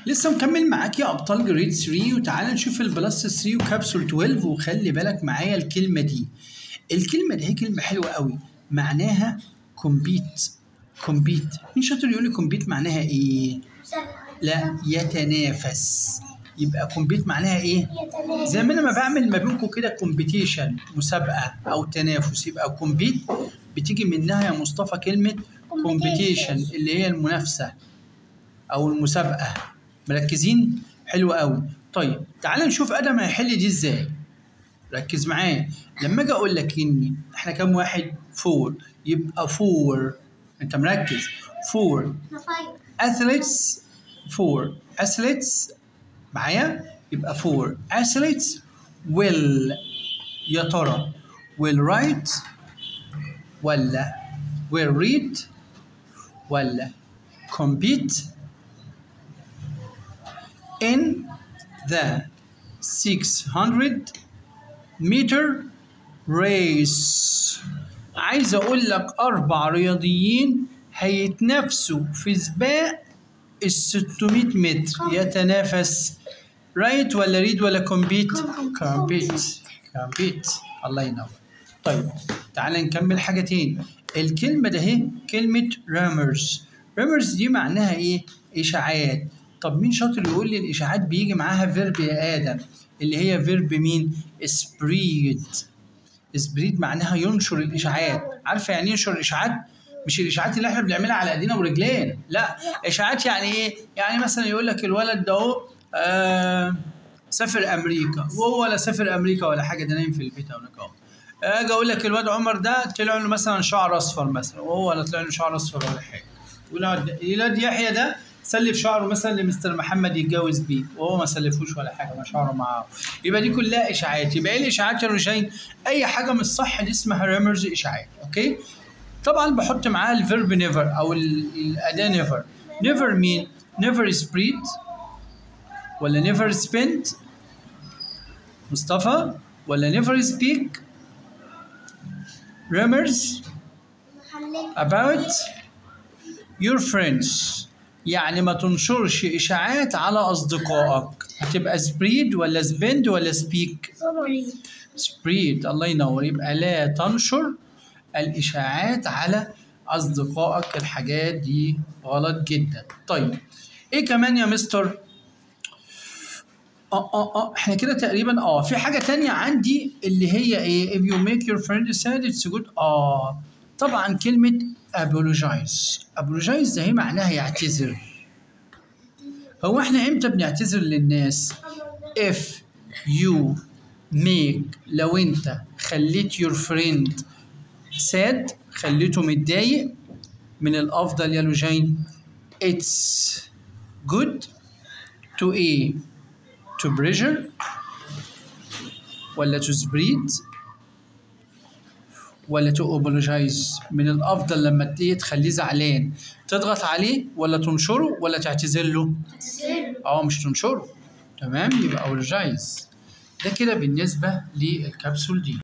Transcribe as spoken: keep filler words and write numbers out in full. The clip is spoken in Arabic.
لسه مكمل معاك يا ابطال جريد ثلاثة، وتعالى نشوف البلس ثلاثة وكابسول اتناشر. وخلي بالك معايا الكلمه دي، الكلمه دي هي كلمه حلوه قوي، معناها كومبيت. كومبيت، مين شاطر يقول لي كومبيت معناها ايه؟ لا، يتنافس. يبقى كومبيت معناها ايه؟ يتنافس. زي ما انا ما بعمل ما بينكم كده كومبيتيشن، مسابقه او تنافس، يبقى كومبيت بتيجي منها يا مصطفى كلمه كومبيتيشن اللي هي المنافسه او المسابقه. مركزين؟ حلو قوي. طيب تعالى نشوف ادم هيحل دي ازاي. ركز معايا، لما اجي اقول لك اني احنا كام واحد؟ فور، يبقى فور. انت مركز؟ فور athletes، فور athletes معايا، يبقى فور athletes will، يا ترى will write ولا will read ولا compete in the six hundred meter race. عايز اقول لك اربع رياضيين هيتنافسوا في سباق ال ستمية متر. يتنافس رايت ولا ريد ولا كومبيت؟ كومبيت. كومبيت، الله ينور. طيب تعالى نكمل حاجه تاني. الكلمه ده اهي كلمه رامرز. رامرز دي معناها ايه؟ اشاعات. طب مين شاطر يقول لي الاشاعات بيجي معاها فيرب يا ادم؟ اللي هي فيرب مين؟ سبريد. سبريد معناها ينشر الاشاعات. عارفه يعني ينشر الاشاعات؟ مش الاشاعات اللي احنا بنعملها على ايدينا ورجلين، لا، اشاعات يعني ايه؟ يعني مثلا يقول لك الولد ده اهو آه سافر امريكا، وهو ولا سافر امريكا ولا حاجه، ده نايم في البيت هناك اهو. اجي اقول لك الواد عمر ده طلع له مثلا شعر اصفر مثلا، وهو ولا طلع له شعر اصفر ولا حاجه. الولاد يحيى ده سلف شعره مثلا لمستر محمد يتجوز بيه، وهو ما سلفوش ولا حاجه، ما شعره معاه. يبقى دي كلها اشاعات. يبقى ايه الاشاعات يا رجاين؟ اي حاجه مش صح دي اسمها رامرز، اشاعات. اوكي؟ طبعا بحط معاها الفيرب نيفر او الاداه نيفر. نيفر مين؟ نيفر سبريد ولا نيفر سبنت مصطفى، ولا نيفر سبيك رامرز about your friends. يعني ما تنشرش اشاعات على اصدقائك. هتبقى سبريد ولا سبند ولا سبيك؟ سبريد، الله ينور. يبقى لا تنشر الاشاعات على اصدقائك. الحاجات دي غلط جدا. طيب ايه كمان يا مستر؟ اه اه اه احنا كده تقريبا. اه في حاجه تانية عندي اللي هي ايه؟ if you make your friend sad it's good. اه طبعا كلمه apologize. apologize ده هي معناها يعتذر. هو احنا امتى بنعتذر للناس؟ if you make، لو انت خليت your friend sad، خليته متضايق، من الافضل يا لوجين it's good to a to pressure ولا to spread ولا to apologize. من الافضل لما تخليه زعلان تضغط عليه ولا تنشره ولا تعتذر له؟ اه مش تنشره. تمام، يبقى apologize. ده كده بالنسبه للكبسول دي.